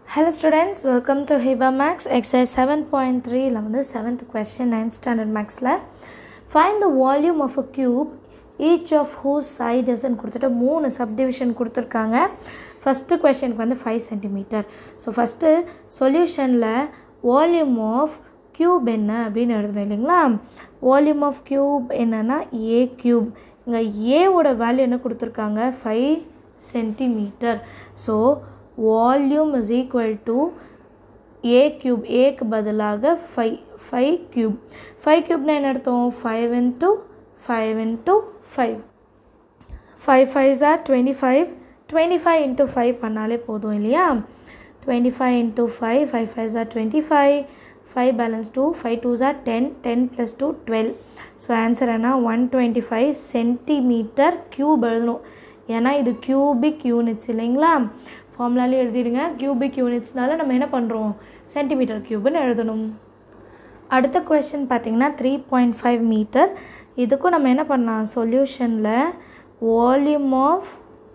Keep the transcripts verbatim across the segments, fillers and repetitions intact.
Hello students, welcome to Hiba Max exercise seven point three la vandu seventh question ninth standard max la find the volume of a cube each of whose side is nu kudutittu three subdivision kuduthirukanga. First question ku vandu five centimeter. So first solution la volume of cube enna appdinu eludhணும் இல்லீங்களா. Volume of cube என்னன்னா a cube. இங்க a ஓட value என்ன கொடுத்திருக்காங்க five centimeter. So volume is equal to a cube. a க்கு பதிலாக five five cube. five cube னா என்ன அர்த்தம் five into five into five. five fives are twenty-five. twenty-five into five பண்ணாலே போதும் இல்லையா. twenty-five into five. five fives are twenty-five. five balance two. five twos are ten. ten plus two twelve. So answer என்ன one twenty-five centimeter cube எழுதணும். ஏன்னா இது cubic units இல்லைங்களா. ஃபார்முலாலே எழுதிடுங்க. cubic unitsனால நம்ம என்ன பண்ணுறோம் சென்டிமீட்டர் க்யூப்னு எழுதணும். அடுத்த கொஸ்டின் பார்த்தீங்கன்னா த்ரீ பாயிண்ட் ஃபைவ் மீட்டர். இதுக்கும் நம்ம என்ன பண்ணலாம் சொல்யூஷனில் வால்யூம் ஆஃப்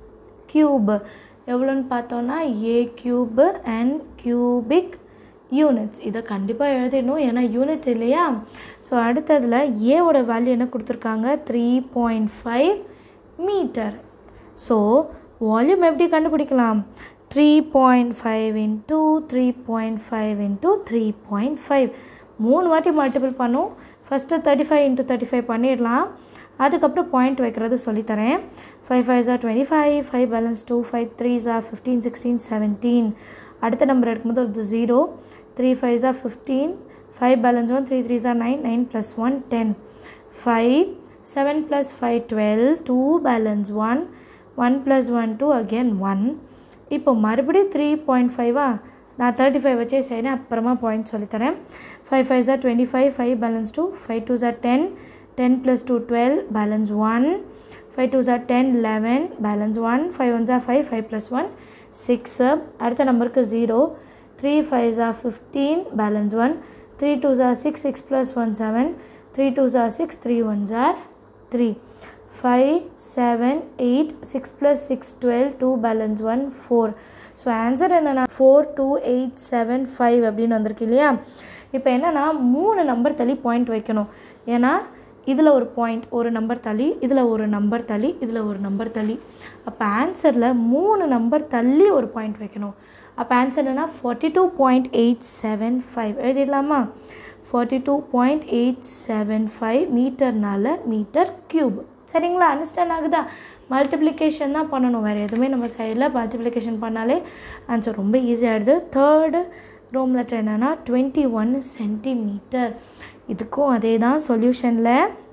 க்யூப் எவ்வளோன்னு பார்த்தோன்னா A cube and cubic units. இதை கண்டிப்பாக எழுதிடணும் ஏன்னா யூனிட் இல்லையா. ஸோ அடுத்ததில் ஏவோட வேல்யூ என்ன கொடுத்துருக்காங்க three point five metre. So volume எப்படி கண்டுபிடிக்கலாம் three point five into three point five into three point five மூணு வாட்டி மல்டிபிள் பண்ணும். First thirty five into thirty five பண்ணிடலாம். அதுக்கப்புறம் பாயிண்ட் வைக்கிறது சொல்லித்தரேன். Five five are twenty five five balance two five threes are fifteen sixteen seventeen. அடுத்த number எடுக்கும்போது ஒரு zero. Three fives are fifteen. Five balance one three threes are nine nine plus one ten. Five seven plus five twelve. Two balance one one plus one two again one. இப்போ மறுபடியும் three point ஃபைவா நான் thirty five வச்சே செய்கிறேன் அப்புறமா point சொல்லித்தரேன். Five five are twenty five five balance two five twos are ten ten plus two twelve balance one five twos are ten eleven balance one five ones are five five plus one six. அடுத்த நம்பருக்கு zero. Three fives are fifteen balance one three twos are six six plus one seven three twos are six three ones are three. five seven eight six plus six twelve two balance one four. So answer என்னென்னா four two eight seven five அப்படின்னு வந்திருக்கு இல்லையா. இப்போ என்னென்னா மூணு number தள்ளி point வைக்கணும். ஏன்னா இதில் ஒரு பாயிண்ட் ஒரு நம்பர் தள்ளி இதில் ஒரு நம்பர் தள்ளி இதில் ஒரு நம்பர் தள்ளி. அப்போ ஆன்சரில் மூணு நம்பர் தள்ளி ஒரு பாயிண்ட் வைக்கணும். அப்போ ஆன்சர் என்னென்னா forty two point eight seven five எழுதிடலாமா. Forty two point eight seven five மீட்டர்னால மீட்டர் க்யூப். சரிங்களா அண்டர்ஸ்டாண்ட் ஆகுதா. மல்டிப்ளிகேஷன் தான் பண்ணணும் வேறு எதுவுமே நம்ம சைடில் மல்டிப்ளிகேஷன் பண்ணாலே ஆன்சர் ரொம்ப ஈஸியாகிடுது. தேர்டு ரோம் லெட்டர் என்னென்னா டுவெண்ட்டி ஒன் சென்டிமீட்டர். இதுக்கும் அதே தான் சொல்யூஷனில்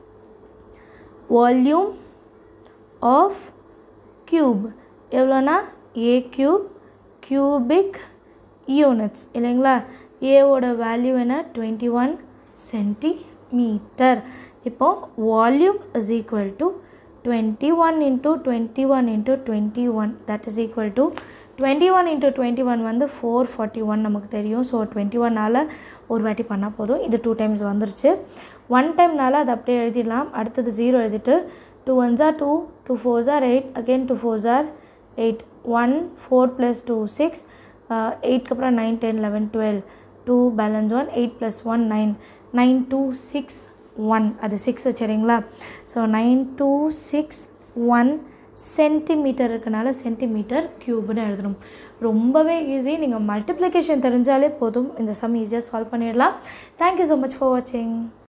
வால்யூம் ஆஃப் க்யூப் எவ்வளோனா ஏ க்யூப் கியூபிக் யூனிட்ஸ் இல்லைங்களா. ஏவோட வேல்யூ என்ன டுவெண்ட்டி ஒன் சென்டிமீட்டர். இப்போது volume is equal to twenty one into twenty one into twenty one that is equal to twenty one into twenty one வந்து four forty one நமக்கு தெரியும். So twenty ஒன்னால் ஒரு வாட்டி பண்ணால் போதும். இது டூ டைம்ஸ் வந்துருச்சு. ஒன் டைம்னால அது அப்படியே எழுதிடலாம். அடுத்தது ஜீரோ எழுதிட்டு two ones are two two fours are eight again two fours are eight one four plus two six எயிட்க்கு அப்புறம் nine ten eleven twelve two balance one eight plus one nine nine two six one அது six சரிங்களா. So nine two six one centimetre இருக்கனால centimetre க்யூப்னு எழுதணும். ரொம்பவே easy. நீங்கள் multiplication தெரிஞ்சாலே போதும் இந்த சம் ஈஸியாக சால்வ் பண்ணிடலாம். தேங்க்யூ ஸோ மச் ஃபார் வாட்சிங்.